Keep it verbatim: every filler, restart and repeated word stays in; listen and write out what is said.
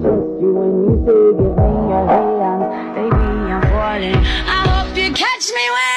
trust you when you say give me your hand. Baby, I'm falling. I hope you catch me when